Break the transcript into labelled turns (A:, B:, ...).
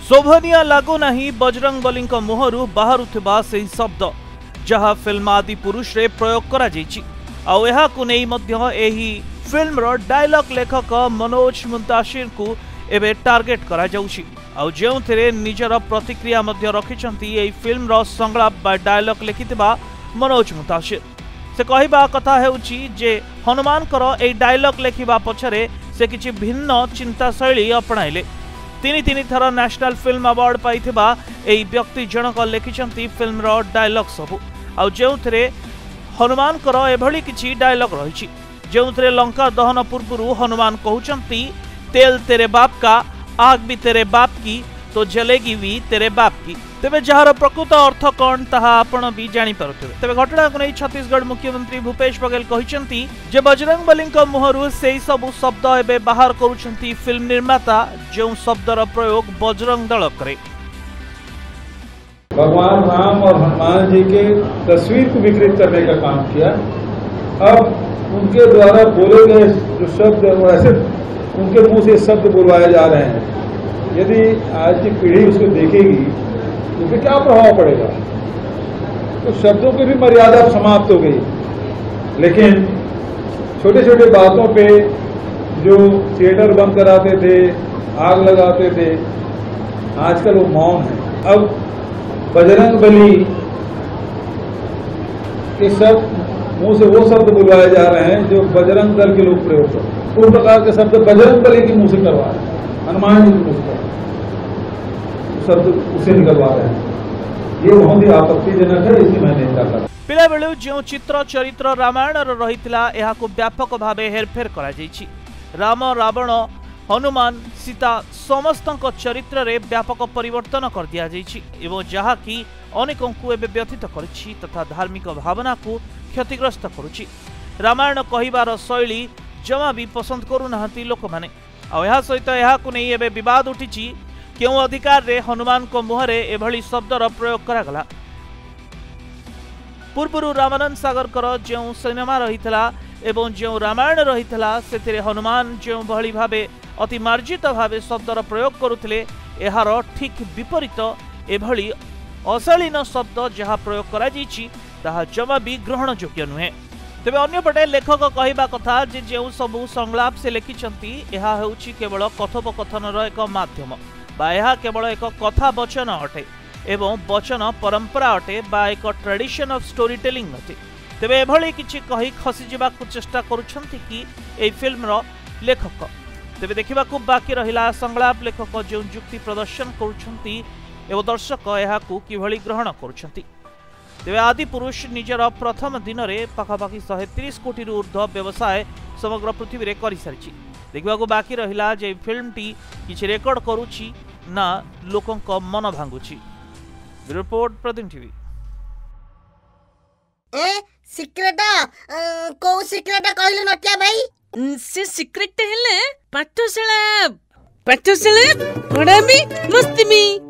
A: शोभनीय लागू नहीं बजरंगबली मुहरु बाहरुथिबा सेही शब्द जहाँ फिल्म आदि पुरुष रे प्रयोग करा जायछि। आउ एहाकु नै मध्य एही फिल्म रो डायलॉग लेखक मनोज मुंताशिर को एबे टार्गेट करा जाउछि। आउ जेउथिरे निजर प्रतिक्रिया मध्य रखिछंती एही फिल्म रो संगलाप बा डायलॉग लिखितबा मनोज मुंताशिर। से कहिबा कथा हेउछि जे हनुमान करो एही डायलॉग लेखिबा पछरे से किछि भिन्न चिंता शैली अपनाइले। तीन थर नेशनल फिल्म अवार्ड पाइथिबा एही व्यक्ति जनक लिखिछंती फिल्म रो डायलॉग सबु। आउ जेउथिरे हनुमान करो एभली किछि डायलॉग रहिछि जेउथिरे लंका दहन पूर्वरु हनुमान कहउचंती तेल तेरे बाप का, आग भी तेरे बाप की, तो जलेगी भी तेरे बाप की। तेबे जहार प्रकृत अर्थ कौन ताहा आपण भी जानि पारुथिबे। तेबे घटना को नै छत्तीसगढ़ मुख्यमंत्री भूपेश बघेल कहिसंती जे बजरंगबलीक मुहरु सेही सब शब्द एबे बाहर करूछंती फिल्म निर्माता जो शब्दर प्रयोग बजरंग दल करे।
B: भगवान राम और हनुमान जी के तस्वीर को विकृत करने का काम किया। अब उनके द्वारा बोले गए जो शब्द ऐसे उनके मुंह से शब्द बुलवाए जा रहे हैं। यदि आज की पीढ़ी उसको देखेगी तो फिर क्या प्रभाव पड़ेगा। तो शब्दों की भी मर्यादा समाप्त हो गई। लेकिन छोटे छोटे बातों पे जो थिएटर बंद कराते थे, आग लगाते थे, आजकल वो मौन है। अब बजरंगबली के शब्द मुंह से वो शब्द बुलवाए जा रहे हैं जो बजरंग दल के लोग प्रयोग करते हैं। उस प्रकार के शब्द बजरंगबली के मुंह से करवा रहे हैं, हनुमान जी के मुंह से शब्द उसे निकलवा रहे हैं। ये बहुत ही आपत्तिजनक है, इसलिए मैं नहीं चाहता।
A: पिला बेलू जो चित्र चरित्र रामायण रहितला एहाको व्यापक भावे हेरफेर करा जायछि। राम रावण हनुमान सीता समस्त चरित्र रे व्यापक परिवर्तन कर दिया जायछि एवं जहा कि अनेकों को एबे व्यथित करिछि तथा धार्मिक भावना को क्षतिग्रस्त करुछि। रामायण कहिबार शैली जमा भी पसंद करू नाहंती लोक माने। आ एहा सहित एहाकु नै एबे विवाद उठिछि केउ अधिकार रे हनुमान को मुहरे एभली शब्दर प्रयोग करागला। पूर्वरु रामानंद सागर कर जो सिनेमा रहितला एवं जो रामायण रहितला सेतिरे हनुमान जो भली भावे अति मार्जित भावे शब्दर प्रयोग करुथिले एहार ठीक विपरीत एभली अशालीन शब्द जहाँ प्रयोग करा जायछि ताहा जमा भी ग्रहण योग्य नुहे। तेबे अन्यपटे लेखक कहिबा कथा जे जो सबु संलाप से लिखिछंती एहा हेउछि केवल कथोपकथनर एक माध्यम बा एहा केवल एक कथा वचन अटे एवं वचन परंपरा अटे बा एक ट्रेडिशन ऑफ स्टोरी टेलिंग अटे। तेबे एभली किछि कहि खसी जिबाकु चेष्टा करूछंती कि एई फिल्मर लेखक। तेबे देखिबाकु बाकी रहिला संलाप लेखक जो युक्ति प्रदर्शन करूछंती एवं दर्शक एहाकु किभली ग्रहण करूछंती। तेबे आदि पुरुष निजर प्रथम दिन में पाखापाखि 130 कोटी ऊर्ध्व व्यवसाय समग्र पृथ्वी रे करि सारिछि। देखिबाकु बाकी रहिला जे फिल्म टी किछि रेकॉर्ड करूछि ना लोकंक मन भांगुछि। Report Pradeep TV.
C: सिक्रेट को सिक्रेट कहले नटिया भाई
D: से सिक्रेट हेले पाठशाला पढ़ाबी मस्ती में